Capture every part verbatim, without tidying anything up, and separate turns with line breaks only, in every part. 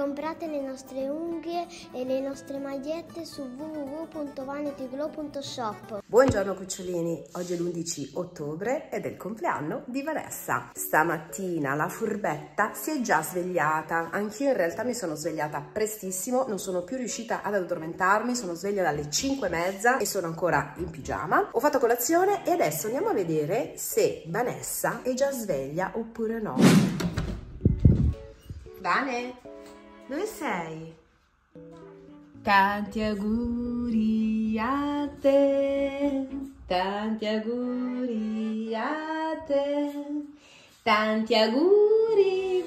Comprate le nostre unghie e le nostre magliette su w w w punto vanity glow punto shop.
Buongiorno cucciolini, oggi è l'undici ottobre ed è il compleanno di Vanessa. Stamattina la furbetta si è già svegliata, anch'io in realtà mi sono svegliata prestissimo, non sono più riuscita ad addormentarmi, sono sveglia dalle cinque e mezza e sono ancora in pigiama. Ho fatto colazione e adesso andiamo a vedere se Vanessa è già sveglia oppure no. Vane, dove sei? Tanti auguri a te, tanti auguri a te, tanti auguri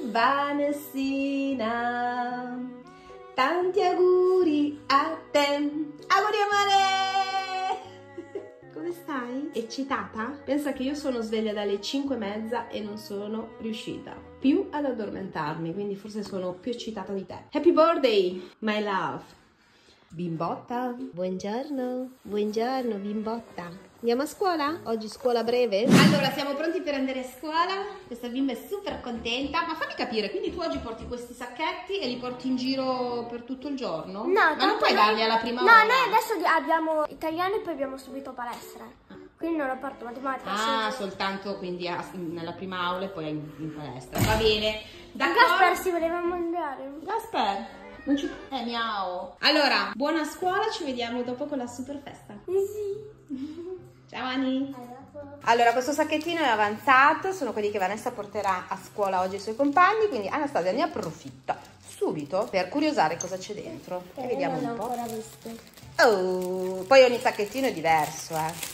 Vanessina, tanti auguri a te. Auguri amore! Come stai? Eccitata? Pensa che io sono sveglia dalle cinque e mezza e non sono riuscita più ad addormentarmi, quindi forse sono più eccitata di te. Happy birthday, my love! Bimbotta?
Buongiorno, buongiorno bimbotta. Andiamo a scuola? Oggi scuola breve?
Allora, siamo pronti per andare a scuola? Questa bimba è super contenta. Ma fammi capire, quindi tu oggi porti questi sacchetti e li porti in giro per tutto il giorno?
No,
ma non puoi
noi...
darli alla prima
no,
ora?
No, noi adesso abbiamo italiano e poi abbiamo subito palestra. Quindi non lo porto matematica.
Ah, soltanto quindi a, nella prima aula e poi in, in palestra. Va bene.
Gasper si voleva mandare.
Gasper? Non ci... Eh, miau. Allora, buona scuola, ci vediamo dopo con la super festa.
Sì.
Ciao Ani. Allora, questo sacchettino è avanzato, sono quelli che Vanessa porterà a scuola oggi ai suoi compagni, quindi Anastasia ne approfitta subito per curiosare cosa c'è dentro. E
eh,
vediamo
non
un po'.
Ancora visto.
Oh, poi ogni sacchettino è diverso, eh.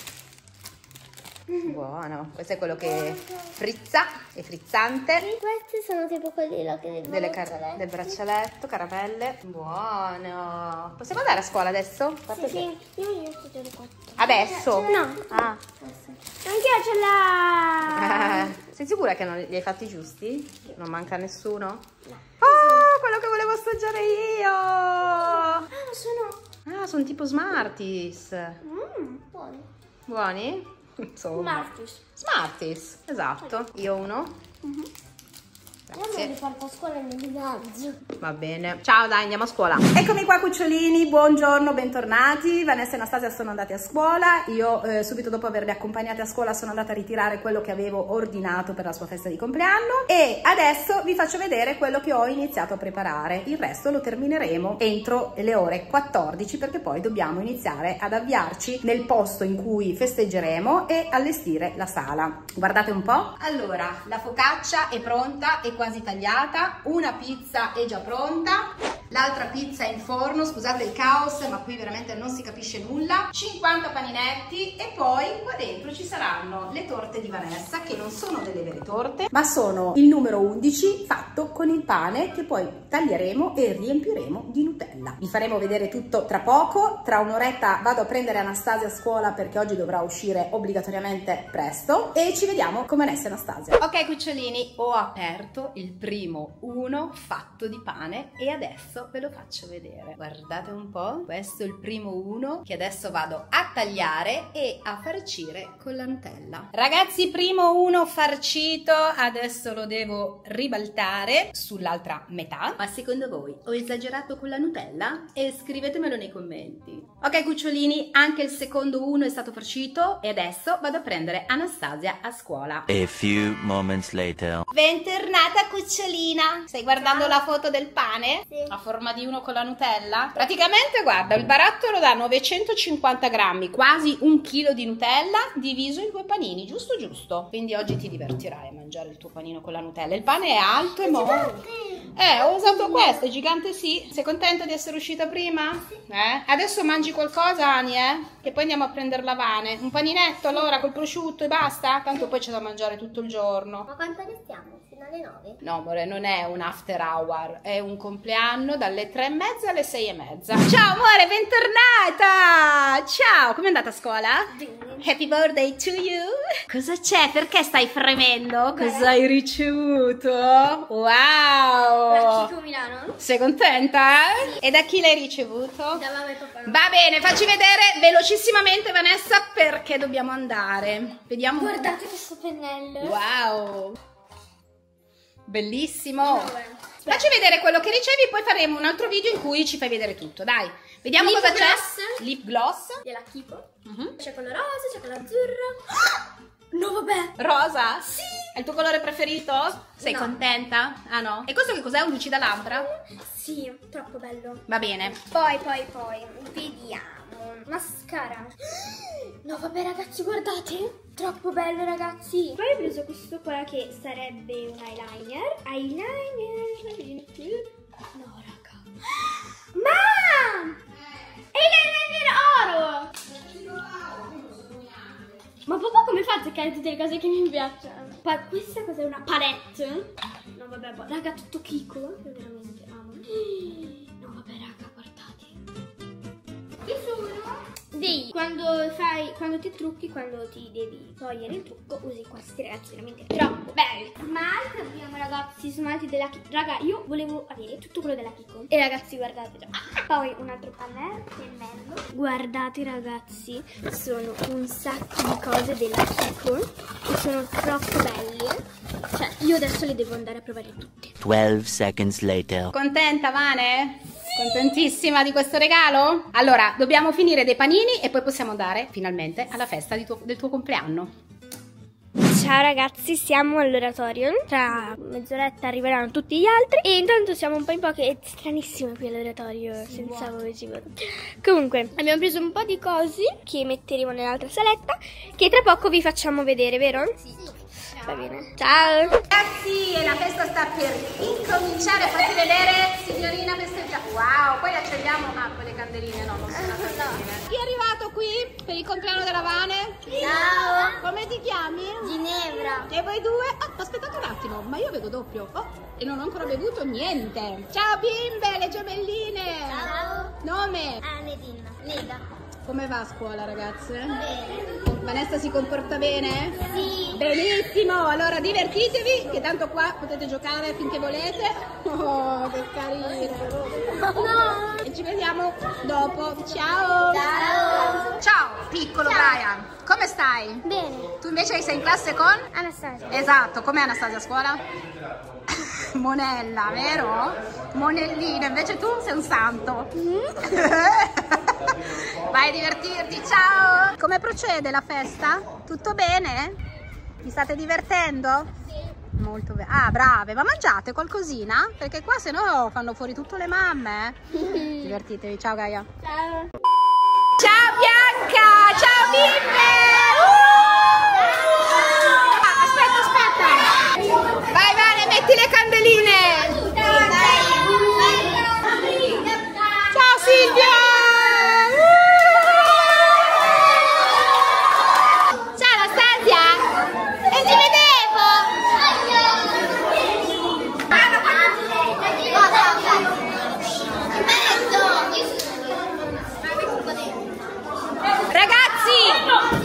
Buono, questo è quello che frizza, è frizzante.
E questi sono tipo quelli là che del
Delle
braccialetto.
del braccialetto, caramelle. Buono. Possiamo andare a scuola adesso?
Sì, sì, io io sto già alle quattro.
Adesso?
No.
Ah.
Anch'io ce l'ha.
Eh, sei sicura che non li hai fatti giusti? Non manca nessuno?
No.
Oh, quello che volevo assaggiare io!
Ah, sono...
Ah, sono tipo Smarties.
Mmm, buoni.
Buoni? Insomma.
Smarties.
Smarties, esatto. Io uno.
Mm-hmm. Io me li porto a scuola e me li mangio.
Va bene. Ciao, dai, andiamo a scuola. Eccomi qua cucciolini, buongiorno, bentornati. Vanessa e Anastasia sono andate a scuola. Io eh, subito dopo averle accompagnate a scuola sono andata a ritirare quello che avevo ordinato per la sua festa di compleanno. E adesso vi faccio vedere quello che ho iniziato a preparare. Il resto lo termineremo entro le ore quattordici perché poi dobbiamo iniziare ad avviarci nel posto in cui festeggeremo e allestire la sala. Guardate un po'. Allora, la focaccia è pronta e quasi tagliata, una pizza è già pronta, l'altra pizza è in forno, scusate il caos ma qui veramente non si capisce nulla, cinquanta paninetti e poi qua dentro ci saranno le torte di Vanessa che non sono delle vere torte ma sono il numero undici fatto con il pane che poi taglieremo e riempiremo di Nutella. Vi faremo vedere tutto tra poco, tra un'oretta vado a prendere Anastasia a scuola perché oggi dovrà uscire obbligatoriamente presto e ci vediamo con Vanessa e Anastasia. Ok cucciolini, ho aperto il primo uno fatto di pane e adesso ve lo faccio vedere. Guardate un po', questo è il primo uno che adesso vado a tagliare e a farcire con la Nutella. Ragazzi, primo uno farcito, adesso lo devo ribaltare sull'altra metà. Ma secondo voi ho esagerato con la Nutella? E scrivetemelo nei commenti. Ok cucciolini, anche il secondo uno è stato farcito e adesso vado a prendere Anastasia a scuola.
A few moments later.
Bentornata cucciolina, stai guardando
Ciao.
la foto del pane?
Sì.
A forma di uno con la Nutella? Praticamente guarda, il barattolo da novecentocinquanta grammi, quasi un chilo di Nutella diviso in due panini, giusto giusto. Quindi oggi ti divertirai a mangiare il tuo panino con la Nutella. Il pane è alto e molto. Eh, ho usato questo, è gigante sì. Sei contenta di essere uscita prima? Sì. Eh? Adesso mangi qualcosa Ani, eh? Che poi andiamo a prendere la Vane. Un paninetto allora col prosciutto e basta? Tanto poi c'è da mangiare tutto il giorno.
Ma quanto ne stiamo? Fino alle nove?
No amore, non è un after hour, è un compleanno dalle tre e mezza alle sei e mezza. Ciao amore, bentornata! Ciao, come è andata a scuola? Happy birthday to you! Cosa c'è? Perché stai fremendo? Cosa hai ricevuto? Wow!
Da Chico Milano?
Sei contenta? Sì. E da chi l'hai ricevuto?
Da mamma e papà.
Va bene, facci vedere velocissimamente Vanessa perché dobbiamo andare. Vediamo.
Guardate questo pennello.
Wow! Bellissimo! Facci vedere quello che ricevi, poi faremo un altro video in cui ci fai vedere tutto, dai. Vediamo
Lip
cosa
gloss.
c'è. Lip gloss.
Della Kiko.
Mhm.
C'è quello rosa, c'è quello azzurro. No, vabbè.
Rosa?
Sì.
È il tuo colore preferito? Sei
No.
contenta? Ah no? E questo che cos'è? Un lucida labbra?
Sì, troppo bello.
Va bene.
Poi, poi, poi, vediamo. Mascara. No, vabbè, ragazzi, guardate. Troppo bello, ragazzi. Poi ho preso questo qua che sarebbe un eyeliner. Eyeliner. No, raga. Ma! È l'eyeliner oro! Ma papà come fa a cercare tutte le cose che mi piacciono? Poi questa cos'è? Una palette? No, vabbè, boh, raga, tutto Kiko. Io veramente amo. No, vabbè, raga, guardate. Che sono dei quando fai quando ti trucchi, quando ti devi togliere il trucco, usi questi, ragazzi, veramente troppo belli. Smalti abbiamo, ragazzi, smalti della Kiko. Raga, io volevo avere tutto quello della Kiko. E ragazzi, guardate già. Poi un altro pannello, pennello. Guardate, ragazzi, sono un sacco di cose della Kiko che sono troppo belle. Cioè, io adesso le devo andare a provare tutte.
twelve seconds later.
Contenta, Vane? Contentissima di questo regalo? Allora, dobbiamo finire dei panini e poi possiamo andare finalmente alla festa di tuo, del tuo compleanno.
Ciao ragazzi, siamo all'oratorio. Tra mezz'oretta arriveranno tutti gli altri. E intanto siamo un po' in pochi. È stranissimo qui all'oratorio, sì, senza voi sicuro. Comunque, abbiamo preso un po' di cose che metteremo nell'altra saletta, che tra poco vi facciamo vedere, vero? Sì. Va bene. Ciao.
Ragazzi, e la festa sta per incominciare. Fatti vedere, signorina festeggia. Wow, poi accendiamo. Ah, quelle candeline no, non sono le candeline. Chi è arrivato qui per il compleanno della Vane?
Ciao.
Come ti chiami?
Ginevra.
E voi due? Ah, aspettate un attimo, ma io vedo doppio. Oh, e non ho ancora bevuto niente. Ciao bimbe, le gemelline.
Ciao.
Nome?
Anedina. Neda.
Come va a scuola, ragazze?
Bene.
Vanessa si comporta bene?
Sì.
Benissimo, allora divertitevi, che tanto qua potete giocare finché volete. Oh, che carino.
No.
E ci vediamo dopo. Ciao.
Ciao.
Ciao, piccolo Brian. Come stai?
Bene.
Tu invece sei in classe con?
Anastasia.
Esatto, com'è Anastasia a scuola? Monella, vero? Monellina, invece tu sei un santo. Vai a divertirti, ciao! Come procede la festa? Tutto bene? Vi state divertendo? Sì. Molto bene. Ah, brave, ma mangiate qualcosina? Perché qua se no fanno fuori tutte le mamme. Eh? Divertitevi, ciao Gaia.
Ciao.
Ciao Bianca! Ciao bimbe! Uh! Aspetta, aspetta! Vai Vane, metti le candeline! Ciao Silvia! Ciao Anastasia! E ti vedevo! Ragazzi!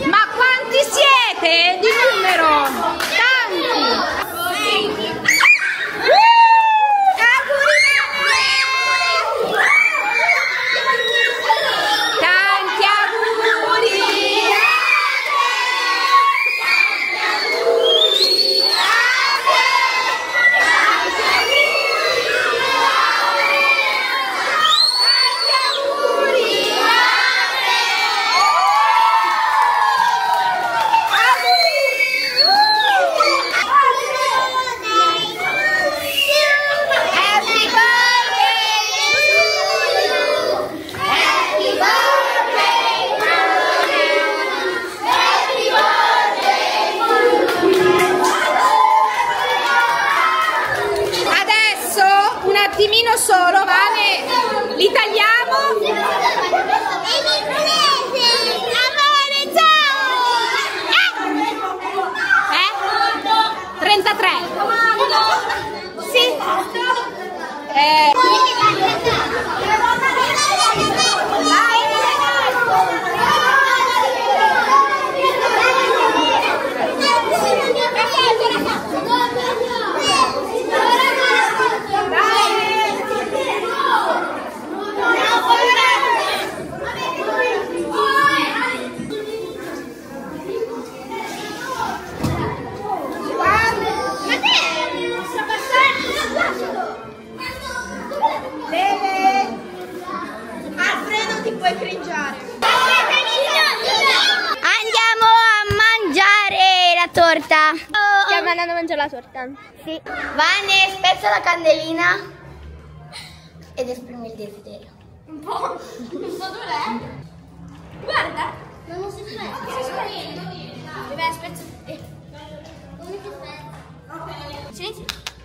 andando a mangiare la torta.
Sì. Vane, spezza la candelina ed esprimi il desiderio.
Un po'. Un po' dov'è? Guarda.
Ma non si spezza.
Non si spezza. Deve spezza. Eh.
Come si spezza?
Ok. Silenzio.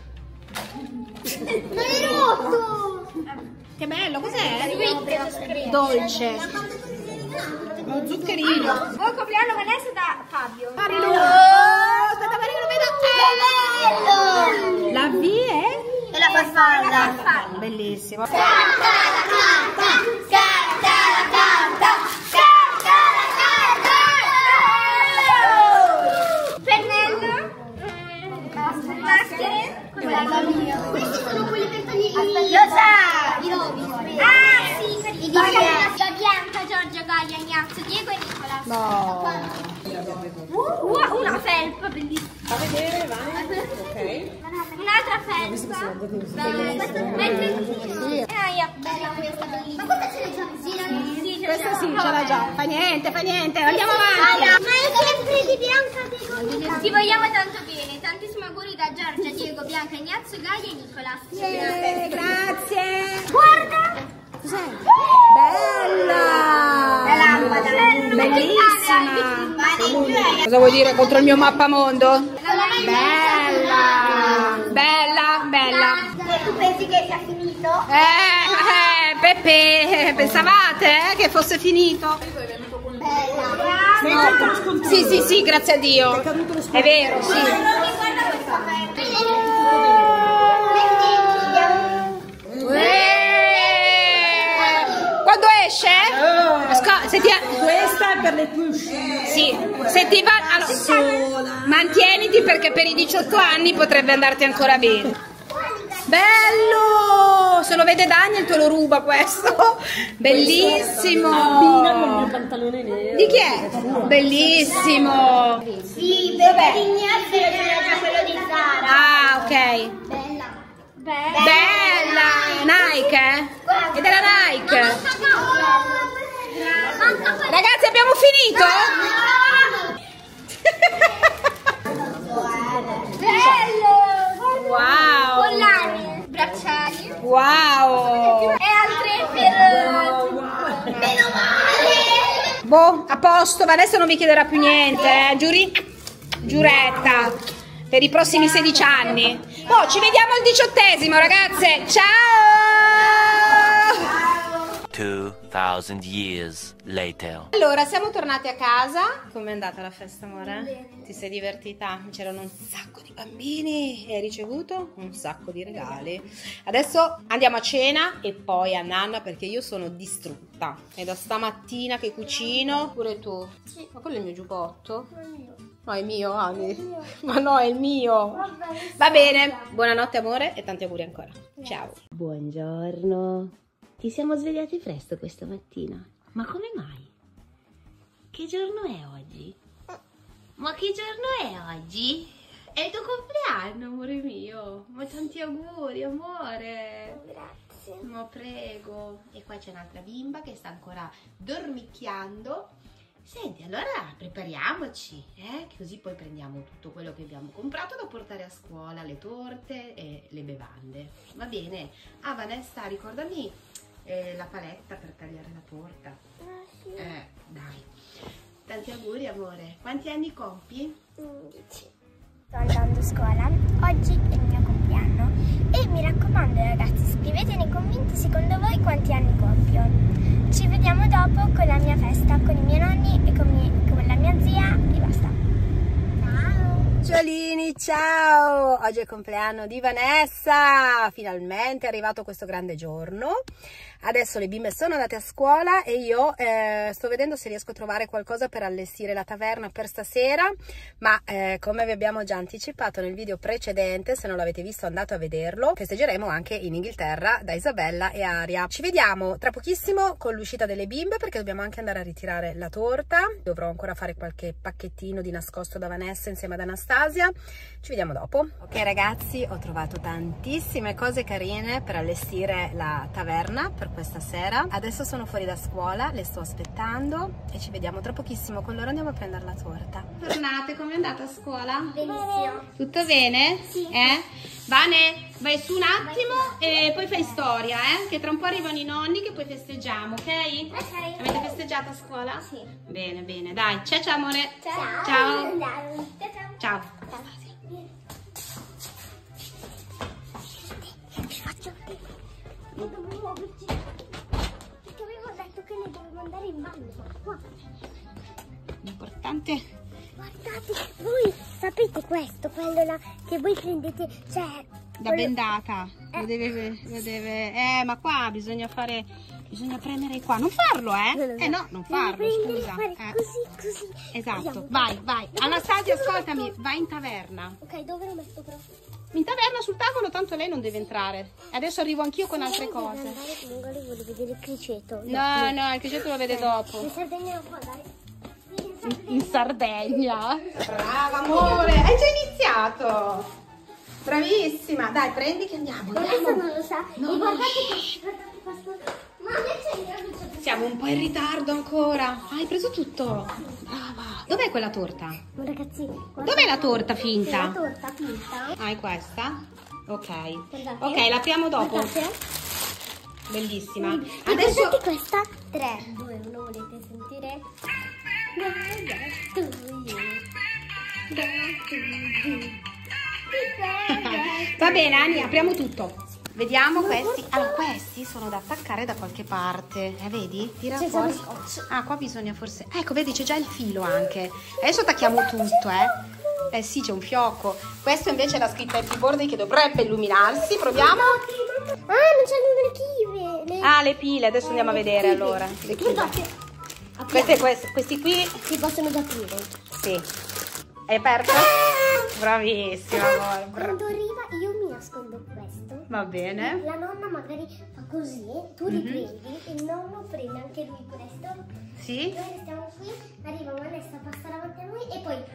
Non è rotto!
Che bello, cos'è?
Sweet.
Dolce. Uno zuccherino.
Buon compleanno Vanessa da Fabio.
Marilu.
Aspetta, perché non vedo. Che bello!
La V è?
E la farfalla.
Bellissimo.
Canta la canta, canta la canta, canta la canta.
Pennello. Maschere.
Questi sono quelli per togliere. Lo sa! I rovi.
Ah sì,
I
la
disegni.
Bianca, Giorgio, Gaia, Ignazio, Diego e Nicola.
No.
Uh, una felpa bellissima.
Fa vedere, vai. Ok.
Un'altra felpa. Mentre Aia.
Bella questa, bellissima. Ma questa ce l'hai già? Sì, sì,
Questa sì, ce l'ha già. Fa niente, fa niente. Andiamo avanti.
Ma è sempre di Bianca.
Ti vogliamo tanto bene. Tantissimi auguri da Giorgia, Diego, Bianca, Ignazio, Gaia e Nicola.
Eh, grazie.
Guarda.
Cos'è? Bella.
La lampada.
Bellissima. Cosa vuoi dire contro il mio mappamondo? Bella. Bella, bella.
Tu pensi che sia finito?
Eh, eh, Peppe, pensavate eh, che fosse finito?
Bella.
Sì, sì, sì, grazie a Dio. È vero, sì. Quando esce? Ascol- se ti...
Questa è per le tue uscite.
Sì, se ti va... Allora, mantieniti perché per i diciotto anni potrebbe andarti ancora bene. Bello! Se lo vede Daniel te lo ruba questo. Bellissimo.
Abbina con il mio pantalone nero.
Di chi è? Bellissimo.
Sì, per Ignazio era già quello di Zara.
Ah, ok.
Bella.
Bella! Nike, eh? È della Nike. Ragazzi, abbiamo finito?
Bello!
Wow!
Collane, bracciali
Wow!
e altre per...
Meno male.
Boh, a posto, Vanessa non mi chiederà più niente, eh? Giuri? Giuretta, per i prossimi sedici anni. Oh, ci vediamo al diciottesimo, ragazze! Ciao!
Two thousand years later.
Allora, siamo tornati a casa. Com'è andata la festa, amore? Ti sei divertita? C'erano un sacco di bambini e hai ricevuto un sacco di regali. Adesso andiamo a cena e poi a nanna perché io sono distrutta. È da stamattina che cucino. Pure tu? Sì. Ma quello è il mio giubbotto? No, è mio, Ani. Ma no, è il mio. Va bene. Buonanotte, amore, e tanti auguri ancora. Ciao.
Buongiorno. Ti siamo svegliati presto questa mattina. Ma come mai? Che giorno è oggi? Ma che giorno è oggi? È il tuo compleanno, amore mio. Ma tanti auguri, amore.
Grazie.
Ma prego. E qua c'è un'altra bimba che sta ancora dormicchiando. Senti, allora prepariamoci, eh? Così poi prendiamo tutto quello che abbiamo comprato da portare a scuola, le torte e le bevande. Va bene? Ah, Vanessa, ricordami eh, la paletta per tagliare la torta.
Ah, sì.
Eh, dai. Tanti auguri, amore. Quanti anni compi?
undici. Sto andando a scuola. Oggi è il mio compleanno. E mi raccomando, ragazzi, scrivete nei commenti secondo voi quanti anni compio. Ci vediamo dopo con la mia festa, con i miei nonni e con, mie, con la mia zia e basta. Ciao!
Ciolini, ciao! Oggi è il compleanno di Vanessa, finalmente è arrivato questo grande giorno. Adesso le bimbe sono andate a scuola e io eh, sto vedendo se riesco a trovare qualcosa per allestire la taverna per stasera, ma eh, come vi abbiamo già anticipato nel video precedente, se non l'avete visto andate a vederlo, festeggeremo anche in Inghilterra da Isabella e Aria. Ci vediamo tra pochissimo con l'uscita delle bimbe perché dobbiamo anche andare a ritirare la torta, dovrò ancora fare qualche pacchettino di nascosto da Vanessa insieme ad Anastasia. Ci vediamo dopo. Ok ragazzi, ho trovato tantissime cose carine per allestire la taverna per questa sera. Adesso sono fuori da scuola, le sto aspettando e ci vediamo tra pochissimo con loro, andiamo a prendere la torta.
bentornate, com'è andata a scuola?
Benissimo.
Tutto bene?
Sì.
Eh? Vane, vai su un attimo e poi fai storia, eh? Che tra un po' arrivano i nonni che poi festeggiamo, ok?
Ok.
Avete festeggiato a scuola?
Sì.
Bene, bene, dai. Ciao, ciao amore.
Ciao.
Ciao.
Ciao. Ciao.
Ciao.
Ti faccio vedere. Non dovevo muoverci. Perché avevo detto che ne dovevo andare in bagno. Qua.
L'importante...
Guardate, voi sapete questo, quello là che voi prendete, cioè...
Da
quello-
bendata.
Eh.
Lo deve, lo deve... Eh, ma qua bisogna fare... Bisogna premere qua. Non farlo, eh?
Non lo so.
Eh no, non
Devo
farlo,
prendere,
scusa.
fare
Eh.
così, così.
Esatto,
Andiamo.
vai, vai.
Dove-
Anastasia,
dove lo
ascoltami,
metto?
vai in taverna.
Ok, dove lo metto però?
In taverna sul tavolo, tanto lei non deve entrare. Adesso arrivo anch'io con altre
Devo
cose.
andare con Goli, voglio vedere il criceto.
No, no, il criceto lo vede
In
dopo.
Sardegna non può andare. Sì, in Sardegna.
In Sardegna. Brava, amore. Hai già iniziato. Bravissima. Dai, prendi che andiamo.
Ma questo
andiamo.
non lo sa.
No,
E
no.
guardate, che- guardate questo. Ma invece io non so.
Siamo un po' in ritardo ancora. Hai preso tutto. Brava. Dov'è quella torta?
Ma ragazzi, guardate.
Dov'è la torta
Sì,
finta?
la torta finta.
Ah, è questa? Ok.
Guardate.
Ok, l'apriamo dopo.
Guardate.
Bellissima.
E
Adesso...
guardate questa. tre, due, uno, volete sentire?
Va bene, Ani, apriamo tutto. Vediamo questi. Ah, questi sono da attaccare da qualche parte. Eh, vedi? Tira
C'è
fuori.
già lo scotch.
Ah, qua bisogna forse... Ecco, vedi, c'è già il filo anche. Adesso attacchiamo tutto, eh. Eh sì, c'è un fiocco. Questo invece è la scritta Happy Birthday che dovrebbe illuminarsi. Proviamo.
Ah, non c'hanno le chive. Le...
Ah, le pile. Adesso andiamo a vedere allora. Le chive.
Guardate.
Queste, queste, questi qui.
Si possono già aprire.
Sì. Hai aperto? Bravissima, amore. Bra-
Quando arriva io mi nascondo questo.
Va bene.
La nonna magari fa così, tu
Mhm.
riprendi, il nonno prende anche lui questo.
Sì.
Noi restiamo qui, arriva Vanessa, passa davanti a noi e poi...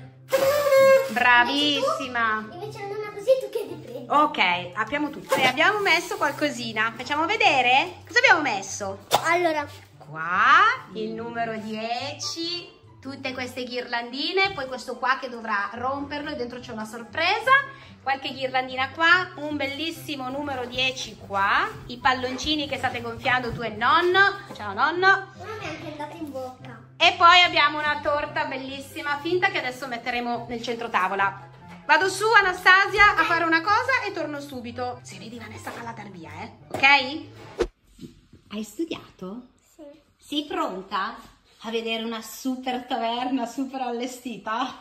Bravissima.
Invece la nonna così tu che riprendi.
Ok, apriamo tutto. E abbiamo messo qualcosina. Facciamo vedere? Cosa abbiamo messo?
Allora,
Qua il numero dieci, tutte queste ghirlandine, poi questo qua che dovrà romperlo e dentro c'è una sorpresa, qualche ghirlandina qua, un bellissimo numero dieci qua, i palloncini che state gonfiando tu e il nonno, ciao nonno,
non mi è anche andato in bocca.
e poi abbiamo una torta bellissima finta che adesso metteremo nel centro tavola. Vado su, Anastasia, a fare una cosa e torno subito. Se vedi Vanessa falla dar via, eh? Ok? Hai studiato?
Sì.
Sei pronta a vedere una super taverna super allestita?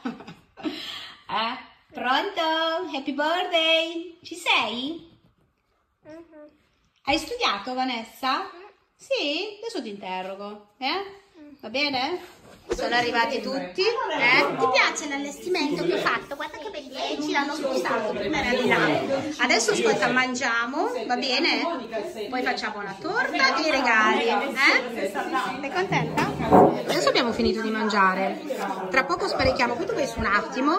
Eh? Pronto? Happy birthday! Ci sei?
Mhm.
Hai studiato, Vanessa? Sì? Adesso ti interrogo, eh? Va bene? Sono arrivati tutti, eh? Ti piace l'allestimento che ho fatto? Guarda che belli, ci l'hanno spostato, prima era di là. Adesso ascolta, mangiamo, va bene? Poi facciamo la torta e i regali, eh? Sei contenta? Adesso abbiamo finito di mangiare. Tra poco sparichiamo, poi tu vai su un attimo,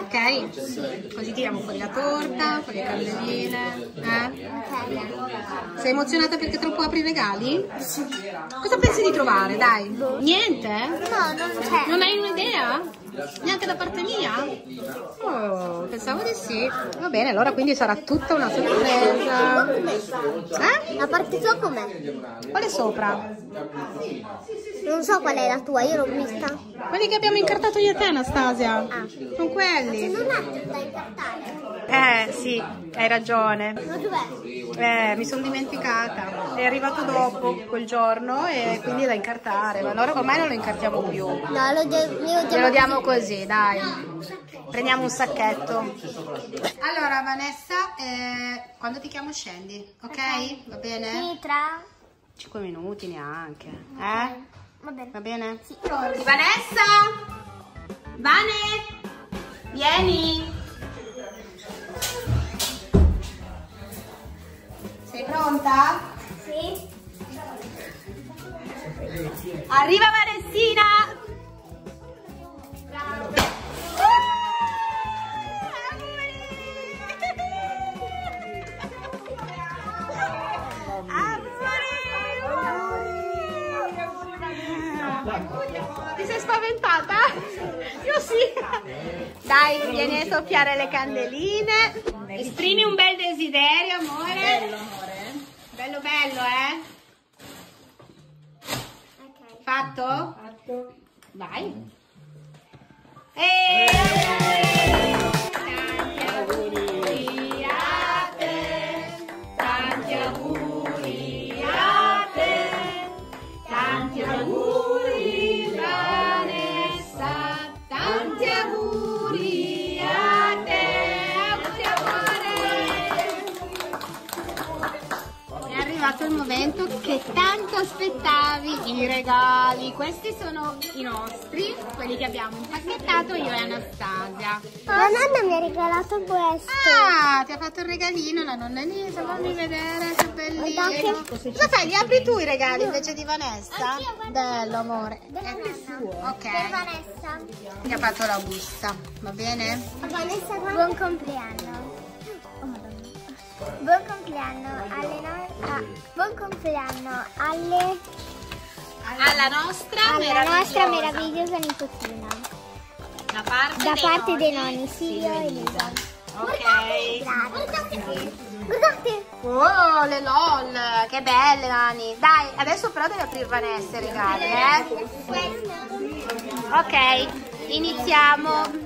ok? Così tiriamo fuori la torta, con le candeline, eh?
Ok.
Sei emozionata perché tra un po' apri i regali? Cosa pensi di trovare, dai? Niente?
No, non c'è.
Non hai un'idea? Neanche da parte mia? Oh, pensavo di sì. Va bene, allora quindi sarà tutta una sorpresa. Eh?
La parte tua com'è?
Quale sopra?
Non so qual è la tua, io l'ho vista.
Quelli che abbiamo incartato io e te, Anastasia. Sono quelli.
Non ha da incartare.
Eh, sì, hai ragione.
Ma dov'è?
Eh, mi sono dimenticata. È arrivato dopo quel giorno e quindi da incartare. Ma allora ormai non lo incartiamo più.
No, lo, de- glielo
Glielo diamo così, dai. Prendiamo un sacchetto. Allora, Vanessa, eh, quando ti chiamo scendi, ok? Va bene?
Sì, tra...
cinque minuti neanche. Eh?
Va bene.
Va bene?
Sì.
Vanessa! Vane! Vieni! Sei pronta?
Sì.
Arriva Vanessina! Ti sei spaventata? Io sì! Dai, vieni a soffiare le candeline. Esprimi un bel desiderio, amore.
Bello, amore.
Bello, bello, eh?
Ok.
Fatto?
Fatto.
Vai. E... Tanti auguri a te, tanti auguri a te, tanti auguri Vanessa, tanti auguri a te, auguri amore. È arrivato il momento che tanto aspettavi, i regali. Questi sono i nostri, quelli che abbiamo impacchettato io e Anastasia.
La nonna mi ha regalato questo.
Ah, ti ha fatto il regalino la nonna Elisa, fammi vedere, che bellino.
Guardate.
Cosa fai? Li apri tu i regali invece di Vanessa?
Anch'io, guarda.
Bello, amore.
Della nonna.
Ok,
Per Vanessa.
ti ha fatto la busta, va bene?
Vanessa, buon compleanno. Oh, Madonna. Buon compleanno alle no- ah, buon compleanno alle
Alla nostra
alla
meravigliosa.
nostra meravigliosa nipotina.
Da parte,
Da
dei,
parte
nonni,
dei nonni, Silvio e Elisa.
Ok.
Guardate, guardate.
Oh, le lol, che belle Mani. Dai, adesso però devi aprire Vanessa i regali, eh? Ok, iniziamo.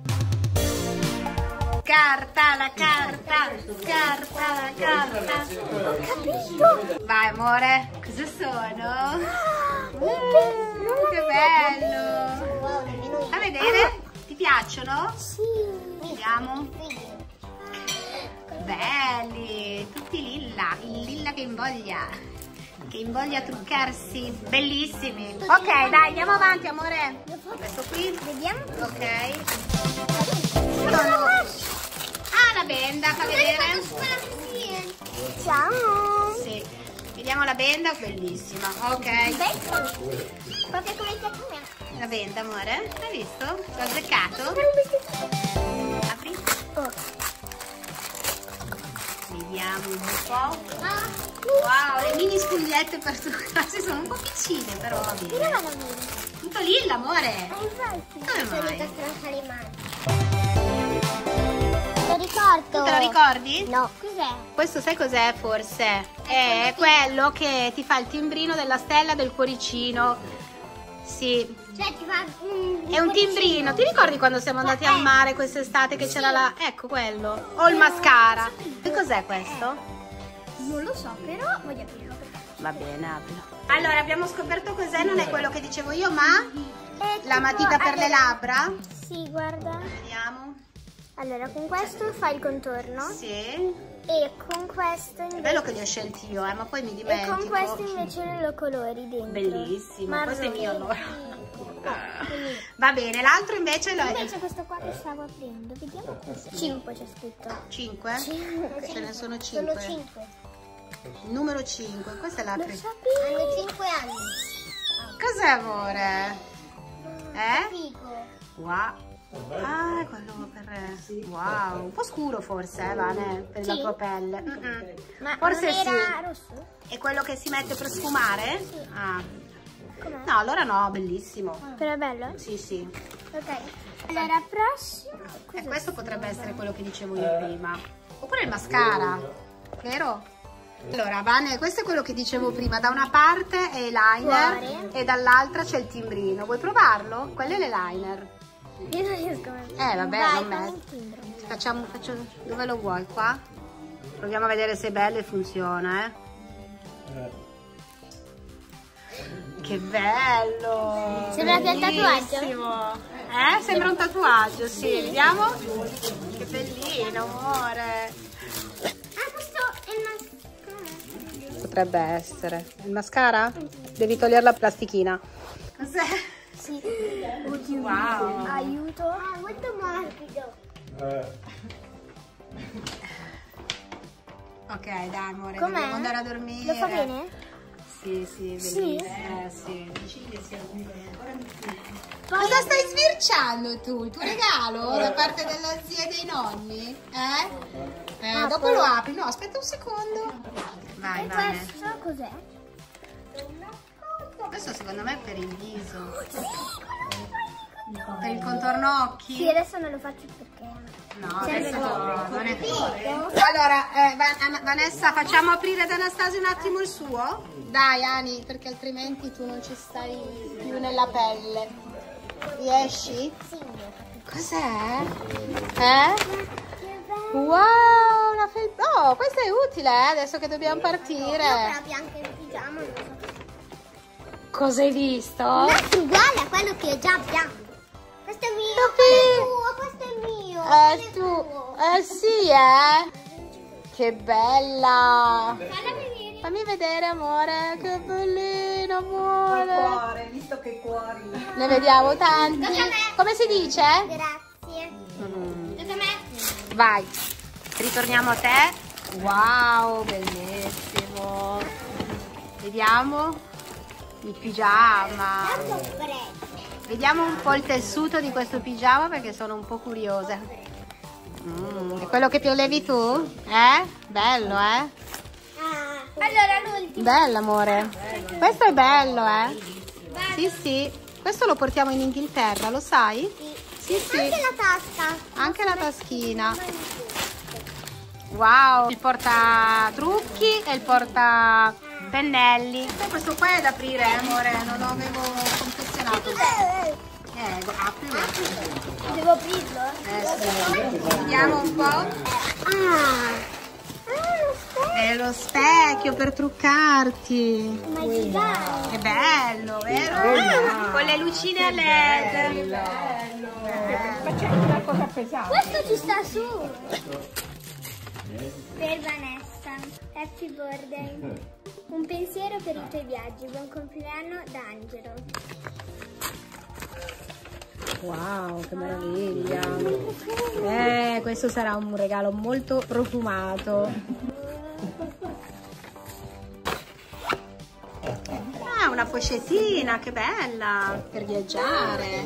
Carta, la carta, carta, la carta.
Ho capito.
Vai amore, cosa sono? Uh, che bello. A vedere? Ti piacciono?
Sì.
Vediamo. Belli, tutti lilla, il lilla che invoglia, che invoglia a truccarsi, bellissimi. Ok, dai, andiamo avanti amore. Questo qui,
Vediamo.
ok. Sono... Ah, la benda, fa vedere.
Ciao.
Sì, vediamo la benda, bellissima. Ok,
Proprio come il gatto mio.
la benda amore, hai visto? L'ho azzeccato. Apri.
Oh.
Vediamo un po'.
Ah,
Wow, le mini spugliette per truccarsi sono un po' piccine, però va
Io
bene.
vado a vedere.
Tutto lilla, amore.
Ah, infatti.
Come
Sono
mai?
ricostruita le mani. Lo ricordo.
Te lo ricordi?
No. Cos'è?
Questo sai cos'è forse? È quello che ti fa il timbrino della stella del cuoricino. Sì,
Cioè ti fa mm,
è un timbrino. Ti ricordi quando siamo andati al mare quest'estate che c'era la... Ecco quello. O il mascara. Che cos'è questo?
Non lo so, però voglio aprirlo.
Va bene, aprilo. Allora, abbiamo scoperto cos'è, non è quello che dicevo io, ma
È
la
tipo-
matita per le
allora-
labbra.
Sì, guarda.
Vediamo.
Allora, con questo fai il contorno
Sì.
e con questo
È
invece
bello che li ho scelti io, eh, ma poi mi
e
dimentico.
con questo invece lo colori dentro.
Bellissimo, questo è mio allora.
Quindi-
Va bene, l'altro invece lo è...
Invece questo qua che stavo aprendo, vediamo. cinque c'è scritto.
cinque?
cinque.
Ce ne sono
Sono
cinque.
cinque.
Numero cinque, questa è la
Lo
prima.
sapevo. Hanno cinque anni.
Cos'è amore? Eh?
Figo.
Wow. Ah, è quello per... Wow, un po' scuro forse, eh, Vane, per la
Sì.
tua pelle. Mm-mm.
Ma
Forse
non era
sì.
rosso?
È quello che si mette per sfumare?
Sì.
Ah.
Com'è?
No, allora no, bellissimo.
Però è bello?
Sì, sì.
Ok. Allora, prossimo.
E questo potrebbe essere quello che dicevo io prima. Oppure il mascara, vero? Allora, Vane, questo è quello che dicevo prima. Da una parte è l'eyeliner
Fuori.
e dall'altra c'è il timbrino. Vuoi provarlo? Quello è l'eyeliner.
Io non riesco a...
Eh, vabbè,
Vai,
non
fammi
me.
il timbro.
Facciamo, faccio... Dove lo vuoi? Qua? Proviamo a vedere se è bello e funziona, eh. Che bello!
Sembra che è un tatuaggio?
Bellissimo. Eh? Sembra un tatuaggio, sì. Vediamo. Che bellino, amore.
Ah, questo è il mascara.
Potrebbe essere. Il mascara? Devi togliere la plastichina. Cos'è?
Sì.
Wow.
Aiuto. Ah, molto morbido.
Ok, dai amore,
Com'è?
dobbiamo andare a dormire.
Lo fa bene?
Sì, sì,
Sì?
bellissimo. Eh, sì. Cosa stai sbirciando tu? Il tuo regalo da parte della zia e dei nonni? Eh? Eh,
Apro.
dopo lo apri. No, aspetta un secondo. Vai,
E
vai.
questo cos'è?
Questo secondo me è per il viso.
Per il contorno occhi?
Sì, adesso non lo faccio perché...
No, adesso non è allora, eh, Van- Vanessa, facciamo aprire ad Anastasia un attimo il suo? Dai, Ani, perché altrimenti tu non ci stai più nella pelle. Riesci?
Sì.
Cos'è? Eh? Wow, una felpa. Oh, questo è utile, eh, adesso che dobbiamo partire.
Io proprio anche il pigiama, non so.
Cosa hai visto?
Non è uguale a quello che già abbiamo. Questo è mio, questo è tuo, questo è mio.
Eh, tu. Eh sì, eh. Che bella. Fammi vedere, amore. Che bellino, amore.
Cuore, visto che cuori.
Ne vediamo tanti.
Tocca a me.
Come si dice?
Grazie.
Mm.
Tocca a me.
Vai. Ritorniamo a te. Wow, bellissimo. Vediamo il pigiama.
Tanto freddo.
Vediamo un po' il tessuto di questo pigiama perché sono un po' curiosa. Mm, è quello che piolevi tu? Eh? Bello, eh?
Ah. Allora l'ultimo.
Bello, amore. Questo è bello, eh? Sì, sì. Questo lo portiamo in Inghilterra, lo sai? Sì, sì.
Anche la tasca.
Anche la taschina. Wow, il porta trucchi e il porta pennelli. Questo qua è da aprire, eh, amore, non lo avevo confezionato. Eh, aprilo.
Devo aprirlo?
Eh sì. Vediamo un po'.
Ah.
È lo specchio per truccarti.
Ma è gigante.
È bello, vero? Con le lucine a led.
Ma c'è una cosa pesante.
Questo ci sta su. Per Vanessa, happy birthday. Un pensiero per i tuoi viaggi. Buon compleanno da Angelo.
Wow, che meraviglia. Eh, questo sarà un regalo molto profumato. Ah, una pochettina, che bella, per viaggiare.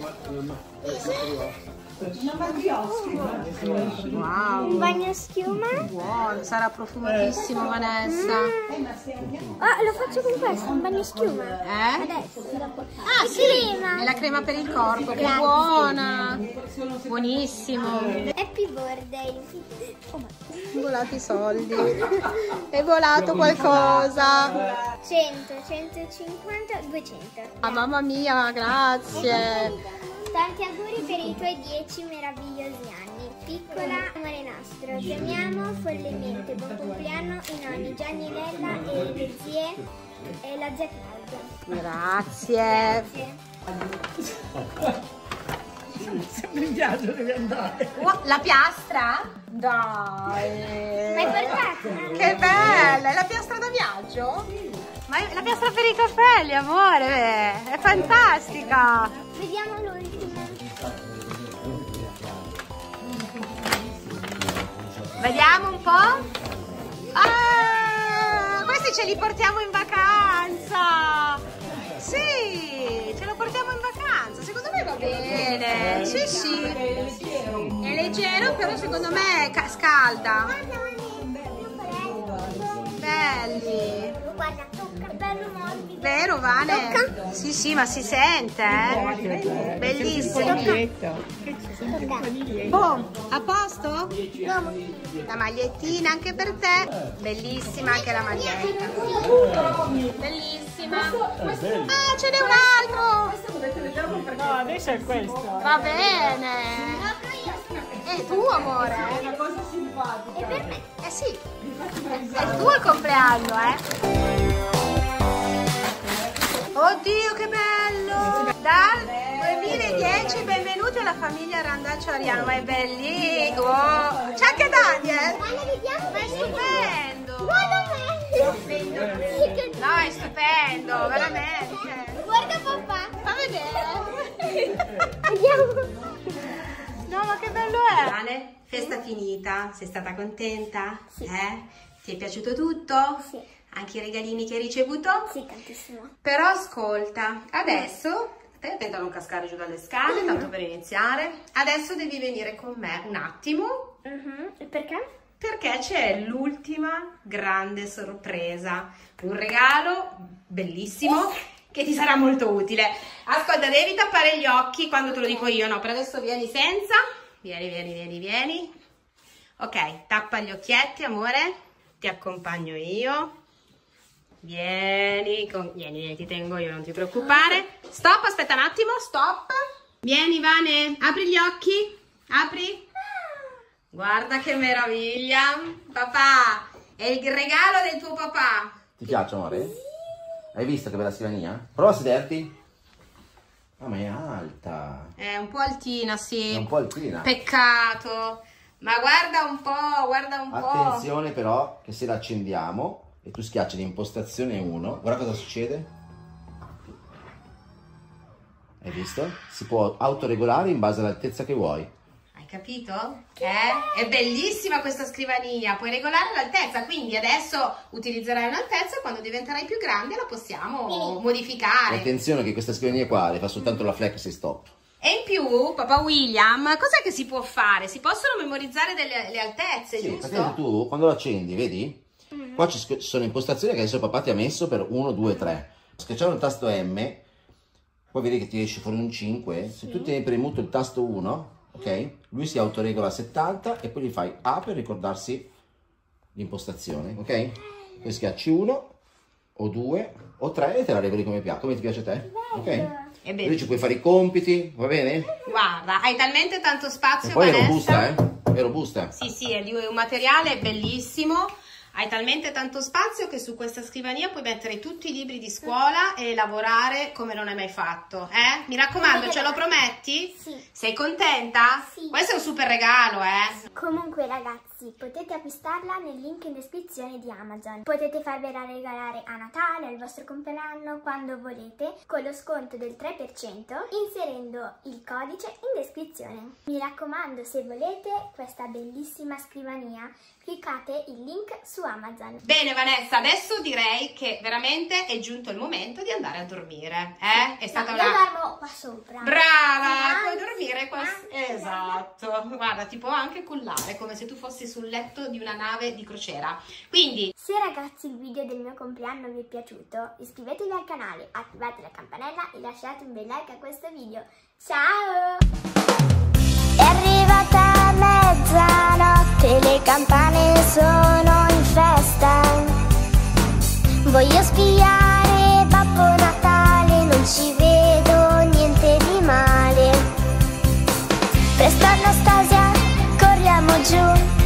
Wow.
Un bagno schiuma.
Buono, sarà profumatissimo, Vanessa.
Ah, lo faccio con questo, un bagno schiuma.
Eh?
Adesso, dopo.
Ah,
E
sì,
crema.
è la crema per il corpo, che
Grazie.
buona. Buonissimo.
Happy birthday. Oh, ma...
Volati i soldi. È volato qualcosa.
cento, centocinquanta, duecento.
Ah, mamma mia, grazie.
Tanti auguri per i tuoi dieci meravigliosi anni. Piccola amore nostro, ti amiamo follemente. Buon compleanno i nonni Gianni, Lella e le zie e la zia Claudia.
Grazie.
Grazie.
Sempre in viaggio devi andare.
Oh, la piastra? Dai.
L'hai portata?
Che bella, è la piastra da viaggio? Ma è la piastra per i capelli, amore, è fantastica.
Vediamo l'ultima.
Vediamo un po'. Ah, questi ce li portiamo in vacanza. Sì, ce lo portiamo in vacanza. Secondo me va bene. Sì, sì. È leggero, però secondo me ca- scalda. Belli.
Guarda, tocca, bello morbido.
Vero, Vane?
Tocca?
Sì, sì, ma si sente, eh? Bellissimo. Boh, a posto? La magliettina anche per te. Bellissima anche la maglietta. Bellissima. Ah, ce n'è un altro.
No, adesso è questo.
Va bene. È tuo, amore.
Una cosa simpatica.
E per me?
Eh sì. È il tuo il compleanno, eh? Oddio, che bello! Dal duemiladieci, benvenuti alla famiglia Randaccio Ariano, ma è bellissimo! Oh. C'è anche Daniel!
Guarda, vediamo.
Ma è stupendo!
Guarda me.
No, è stupendo, veramente!
Guarda papà.
Fa vedere!
Andiamo.
No, ma che bello è! Vane, festa finita, sei stata contenta?
Sì.
Eh? Ti è piaciuto tutto?
Sì.
Anche i regalini che hai ricevuto?
Sì, tantissimo.
Però ascolta, adesso, stai attenta a non cascare giù dalle scale, tanto per iniziare. Adesso devi venire con me un attimo,
Mhm. E perché?
perché c'è l'ultima grande sorpresa. Un regalo bellissimo
che ti sarà molto utile. Ascolta, devi tappare gli occhi quando te lo dico io, no? Per adesso vieni senza. Vieni, vieni, vieni, vieni. Ok, tappa gli occhietti, amore. Ti accompagno io. Vieni, con... vieni, vieni, ti tengo io, non ti preoccupare. Stop, aspetta un attimo, stop. Vieni, Vane, apri gli occhi. Apri. Guarda che meraviglia. Papà, è il regalo del tuo papà.
Ti piace, amore? Hai visto che bella scrivania? Prova a sederti. Ah, ma è alta.
È un po' altina, sì.
È un po' altina.
Peccato. Ma guarda un po', guarda un po'.
Attenzione però che se la accendiamo e tu schiacci l'impostazione uno, guarda cosa succede. Hai visto? Si può autoregolare in base all'altezza che vuoi.
Hai capito? Eh? È bellissima questa scrivania, puoi regolare l'altezza, quindi adesso utilizzerai un'altezza e quando diventerai più grande la possiamo modificare.
E attenzione che questa scrivania qua le fa soltanto la flex e stop.
E in più, papà William, cos'è che si può fare? Si possono memorizzare delle le altezze,
Sì,
giusto?
perché tu quando lo accendi, vedi? Mm-hmm. Qua ci sono impostazioni che adesso papà ti ha messo per uno, due, tre. Schiacciando il tasto M, poi vedi che ti esce fuori un cinque. Sì. Se tu tieni premuto il tasto uno, ok? Lui si autoregola a settanta e poi gli fai A per ricordarsi l'impostazione, ok? Poi schiacci uno, o due, o tre e te la regoli come piace, come ti piace a te, ok?
È bene.
Quindi ci puoi fare i compiti, va bene?
Guarda, hai talmente tanto spazio,
E poi è
Vanessa.
robusta, eh? È robusta.
Sì, sì, è di un materiale bellissimo. Hai talmente tanto spazio che su questa scrivania puoi mettere tutti i libri di scuola e lavorare come non hai mai fatto, eh? Mi raccomando, ce lo prometti?
Sì.
Sei contenta?
Sì.
Questo è un super regalo, eh?
Comunque ragazzi, potete acquistarla nel link in descrizione di Amazon. Potete farvela regalare a Natale, al vostro compleanno, quando volete, con lo sconto del tre per cento, inserendo il codice in descrizione. Mi raccomando, se volete questa bellissima scrivania, cliccate il link su Amazon.
Bene Vanessa, adesso direi che veramente è giunto il momento di andare a dormire, eh? È stata
No,
una...
io dormo qua sopra.
Brava, puoi
Anzi,
dormire qua.
anzi,
Esatto. Guarda, ti può anche cullare come se tu fossi sul letto di una nave di crociera. Quindi,
Se ragazzi il video del mio compleanno vi è piaciuto, iscrivetevi al canale, attivate la campanella e lasciate un bel like a questo video. Ciao! È arrivata mezzanotte, le campane sono in festa. Voglio spiare Babbo Natale, non ci vedo niente di male. Presto Anastasia, corriamo giù.